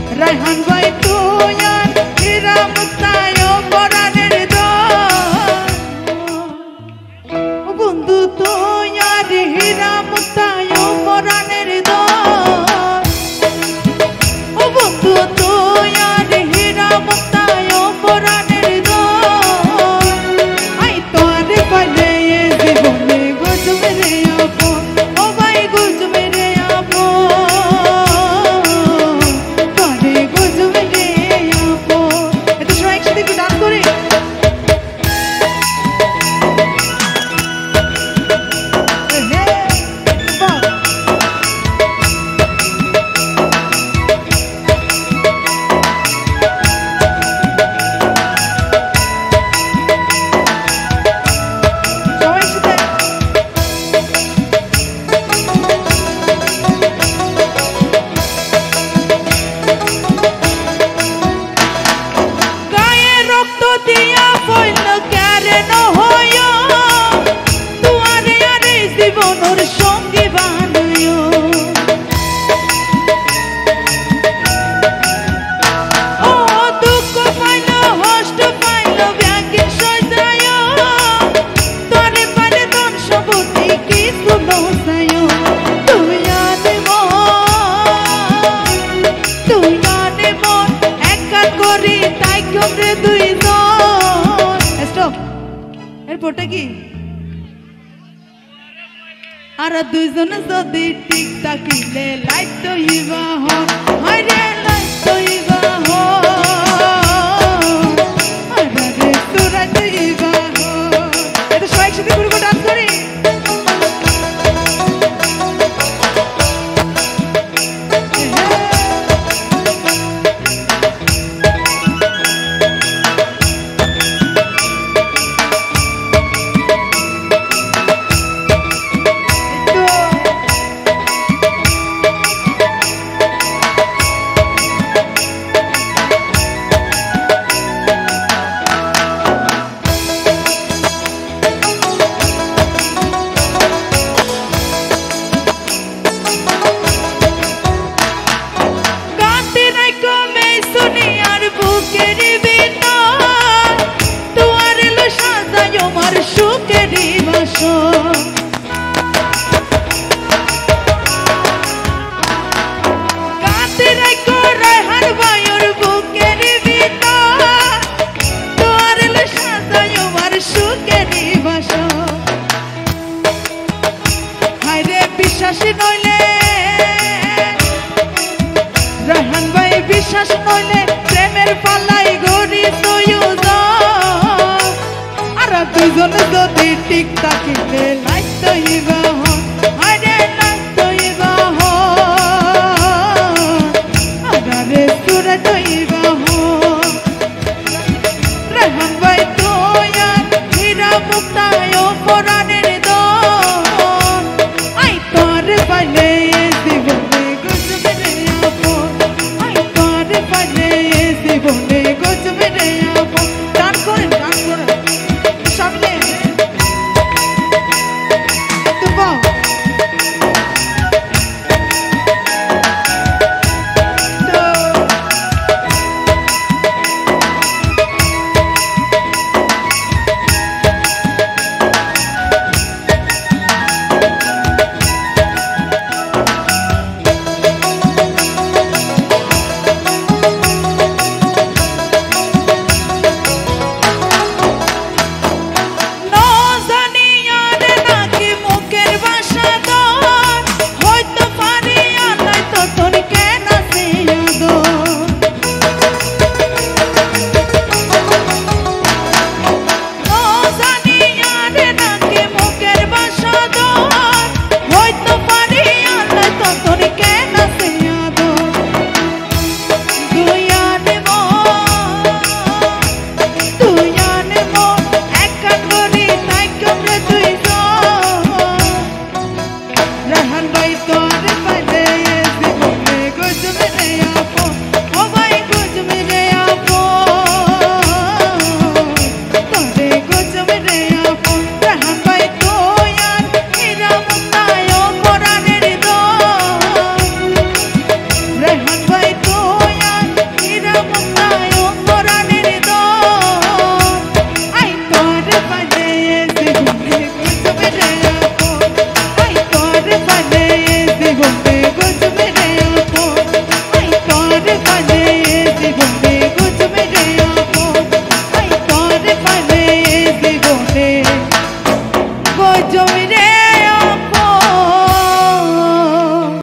রায়হান ভাই তুই আর হীরা মুক্তায় পরাণের ও বন্ধু তুই আর হীরা মুক্তায় পরাণের ও বন্ধু তুই আর হীরা মুক্তায় পরাণের আই তোর পালে জীবনে গজবে রে আপো ও ভাই গজবে রে আপো তোরে গজবে রে আপো এটা সবাই একসাথে একটু ডান্স করি এরপরটা কি আর দুইজনে যদি টিক তাকিলে লাইট তো ইবা হয় রে লাইট তো ইবা হয় রে তোরা তো ইবা এটা সবাই একসাথে পুরো ডান্স করি রায়হান ভাই বিশ্বাস নইলে প্রেমের পাল্লাই গড়ি আর দুজনে যদি টিক তাকিলে লাইট তো ইবা হয় রে